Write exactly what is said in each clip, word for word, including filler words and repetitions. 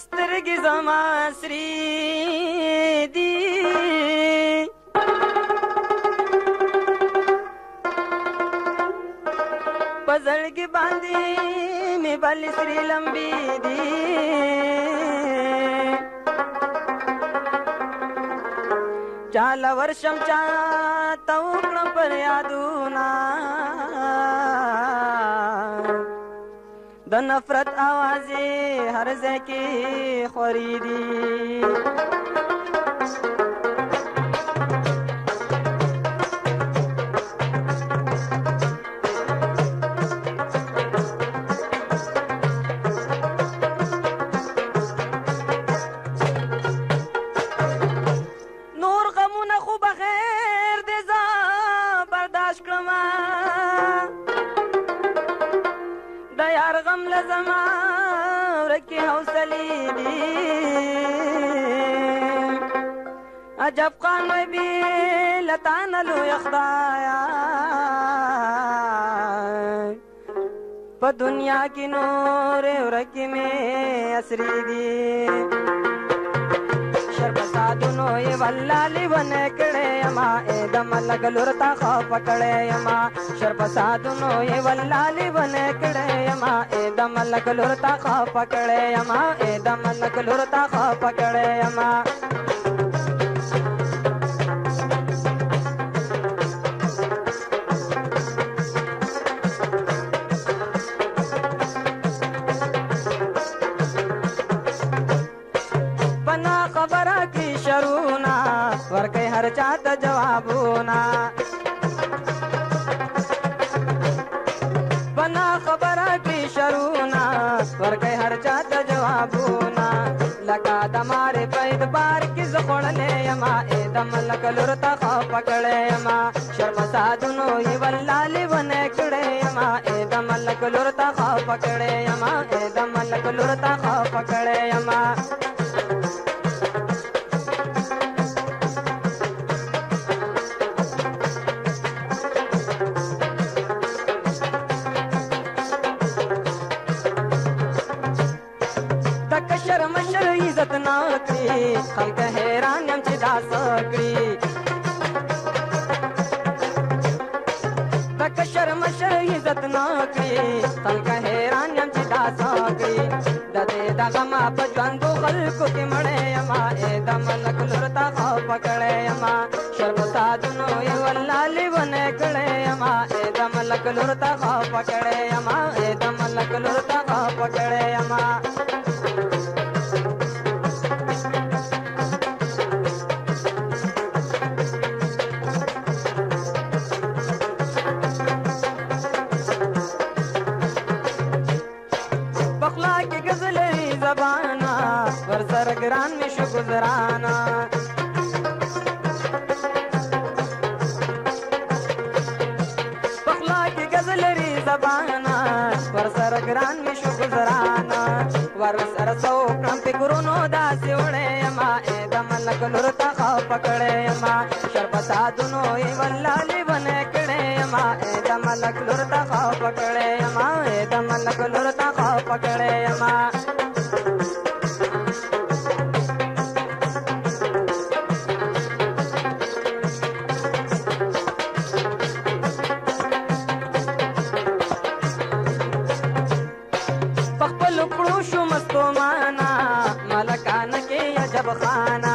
سترګې زما سرې دي په زړګي باندې مې بلې سرې لمبې دي چاله ورشم چاته وکړم پر یادونه د نفرت آوازې هر ځای کې خورې دي زما ورکی حوصلې دي عجب خان وی بي لتان لوی خدایا په دنیا کې نور ورکی مې اسرې دي شر فسادونو یې والله لیونه کړې یما اې د ملک لور تا خف کړې یما شر فسادونو یې والله لیونه کړې یما اې د ملک لور تا خف کړې یما اې د ملک لور تا خف کړې یما شرونا ورکه هر چاته جوابونا بنا خبره کی شرونا ورکه هر چاته جوابونا لکا دماره پید بار کی زخړلې یما اې د ملک لور تا خف کړې یما شرم سادونو ی ولالې ونه کړې یما اې د ملک لور تا خف کړې یما اې د ملک لور تا خف کړې یما عزت ناکړي خلک حیران يم چې دا سکړي تک شرم شر عزت ناکړي خلک حیران يم چې دا سکړي د دې دغه ما په ژوندو خلکو کې مړې یما اې د ملک لور تا خف کړې یما شرم سادونو یې والله لیونه کړې یما اې د ملک لور تا خف کړې یما اې د ملک لور تا خف کړې یما زبانا ور سر گران میں شو گزرانا پخلا کی گزلری زبانا ور سر گران میں شو گزرانا ور سر سو کم پہ گرونو دا سیوڑے یما اے دا ملک لور تا خف کړې یما شرم سادونو ای والله لیونه کړې یما اے دا ملک لور تا خف کړې یما اے دا ملک لور تا خف کړې یما شو مستو مانا ملکان کے عجب خانہ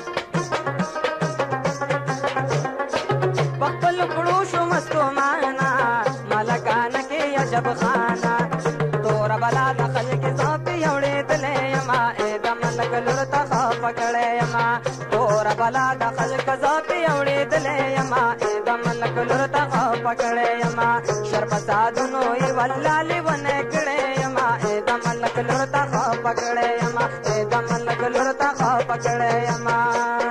پخپل کڑو شو مستو مانا ملکان کے عجب خانہ تور بلا دخل کے زوپی اوڑے دلے یما اے د ملک لور تا خف کړې یما تور بلا دخل کے زوپی اوڑے دلے یما اے د ملک لور تا خف کړې یما شر فسادونو ی والله لیونه کړې یما اے د ملک لور تا خف کړې یما اے د ملک لور تا خف کړې یما